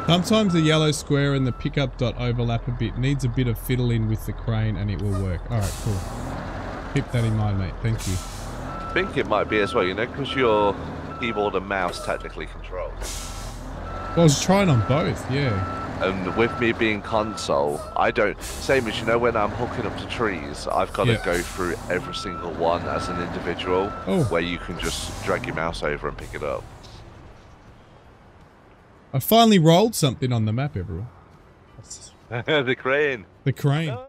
Sometimes the yellow square and the pickup dot overlap a bit. Needs a bit of fiddling with the crane and it will work. Alright, cool. Keep that in mind, mate. Thank you. I think it might be as well, you know, because your keyboard and mouse technically control. Well, I was trying on both, yeah. And with me being console, I don't... Same as, you know, when I'm hooking up to trees, I've got to go through every single one as an individual, where you can just drag your mouse over and pick it up. I finally rolled something on the map, everyone. The crane. The crane.